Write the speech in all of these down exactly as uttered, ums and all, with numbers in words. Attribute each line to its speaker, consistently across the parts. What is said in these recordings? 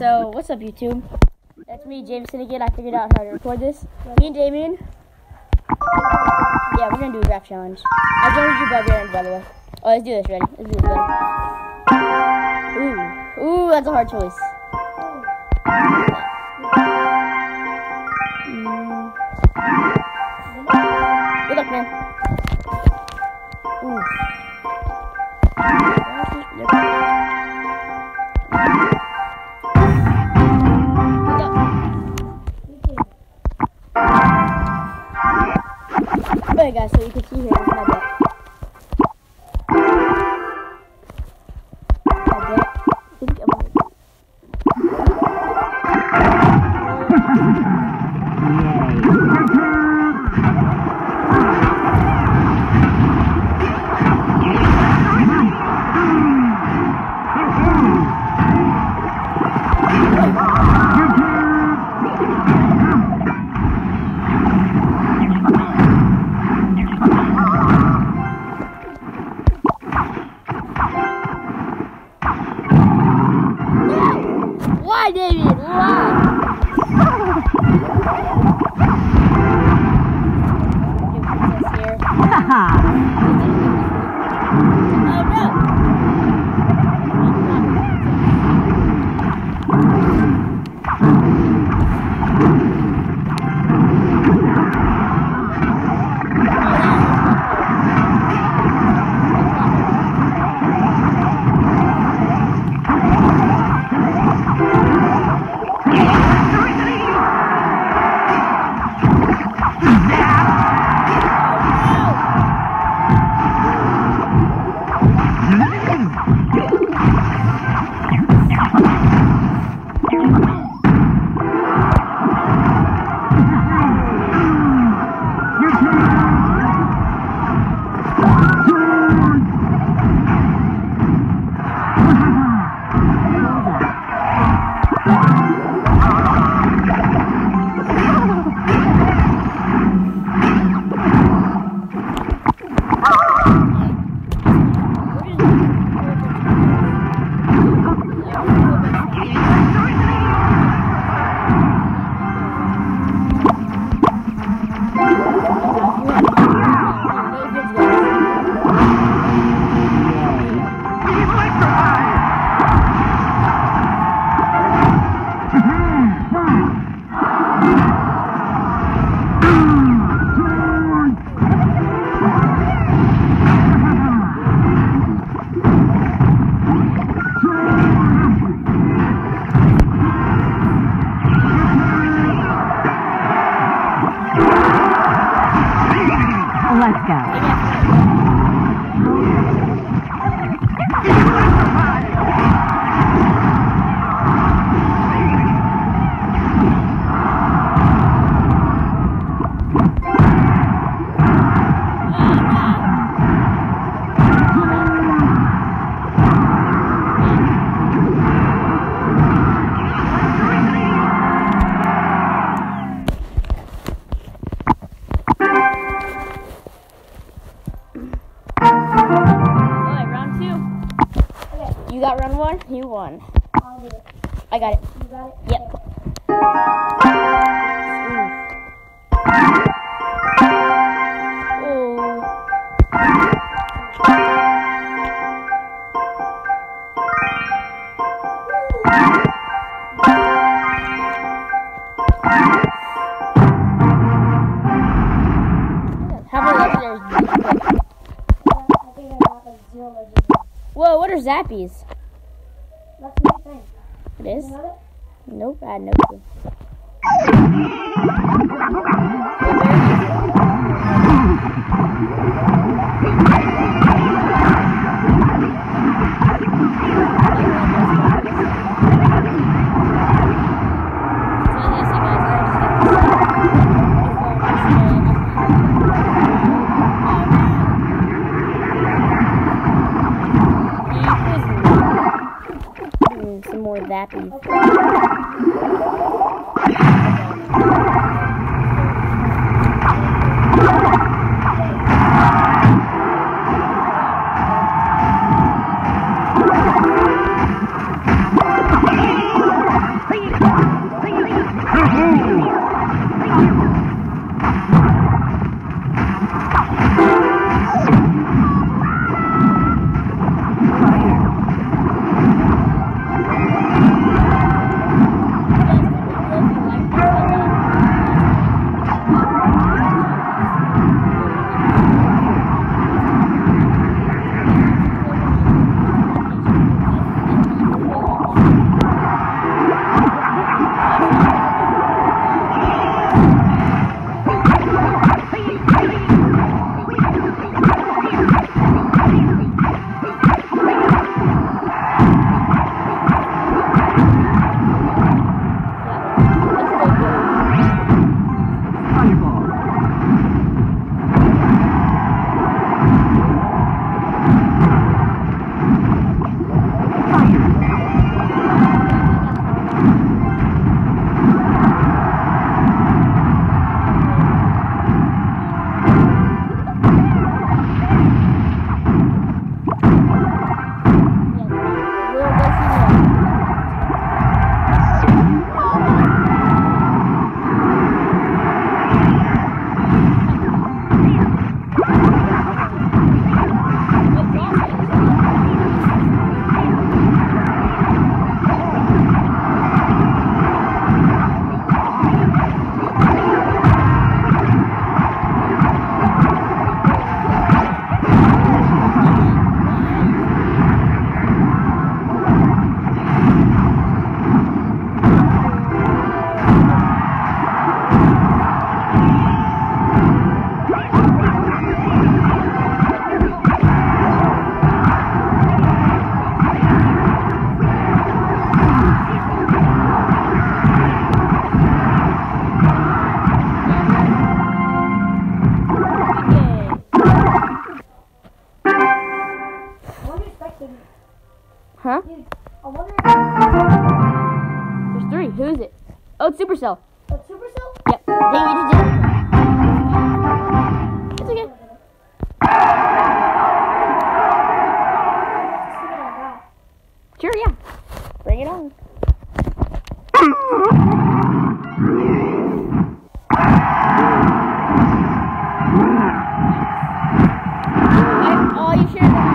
Speaker 1: So, what's up, YouTube? That's me, Jameson, again. I figured out how to record this. Me and Damian. Yeah, we're gonna do a draft challenge. I joined you Barbarian, by the way. Oh, let's do this, ready? Let's do this, ready? Ooh. Ooh, that's a hard choice. Mm. Good luck, man. Ooh. Alright guys, so you can see here, this is my bet. My bet. I think I'm gonna do Why, Damian? Why? Oh no!
Speaker 2: Let's go.
Speaker 1: You got round one? You won.
Speaker 3: I'll do it.
Speaker 1: I got it.
Speaker 3: You got it?
Speaker 1: Yep. How many legendaries did you put?
Speaker 3: Yeah, I think I got like zero legends.
Speaker 1: Whoa, what are zappies?
Speaker 3: That's my thing.
Speaker 1: It is?
Speaker 3: You know it?
Speaker 1: Nope, I had no clue. Some more zappies. Huh?
Speaker 3: Dude, I wonder if
Speaker 1: There's three. Who is it? Oh, it's Supercell.
Speaker 3: it's Supercell?
Speaker 1: Yep. Dang, you just did it. It's okay. Sure, yeah. Bring it on. Oh, you should have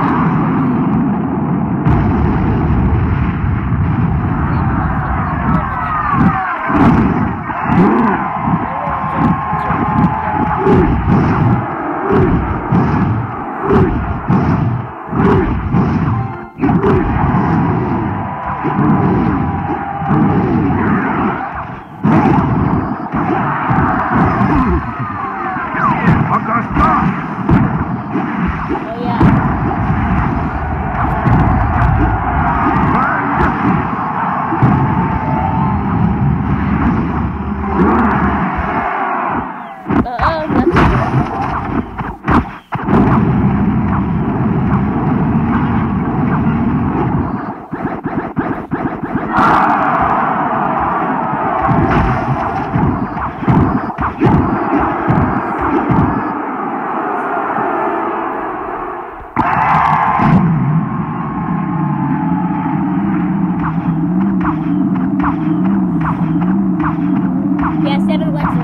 Speaker 1: Yeah, seven Alexa.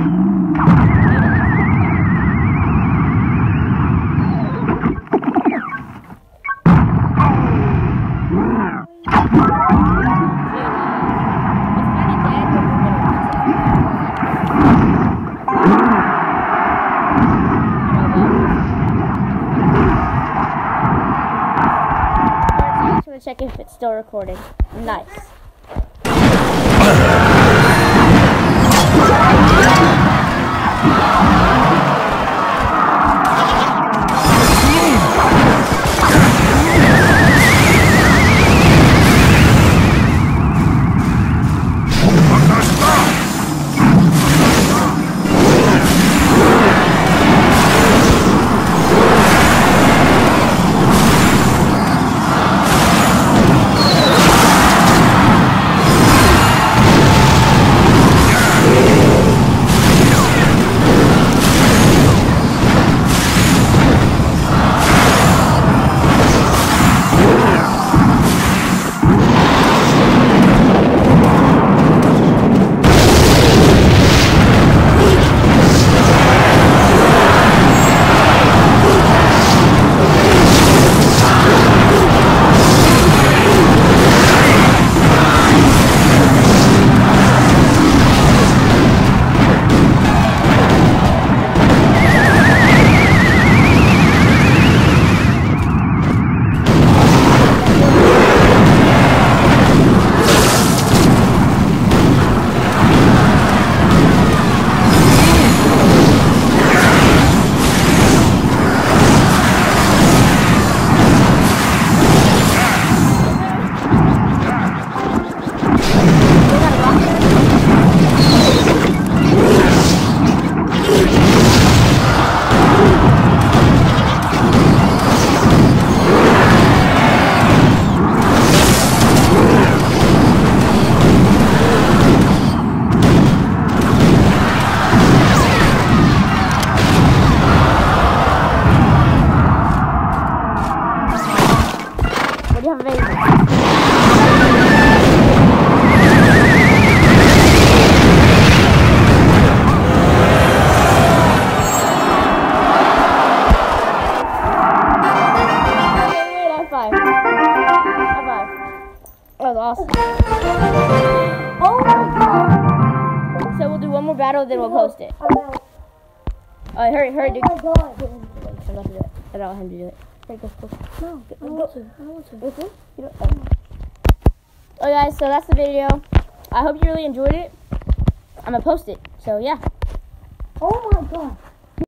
Speaker 1: Check if it's still recording. Nice. Awesome.
Speaker 3: Oh my god!
Speaker 1: So we'll do one more battle, then we'll post it.
Speaker 3: I'm out.
Speaker 1: Alright, hurry, hurry, dude.
Speaker 3: Oh my god!
Speaker 1: I don't have to do it. I don't want him to do it. Here, go, go.
Speaker 3: No, I don't want to. I don't want to.
Speaker 1: With me? You don't, oh. Oh, guys, so that's the video. I hope you really enjoyed it. I'm gonna post it. So, yeah.
Speaker 3: Oh my god!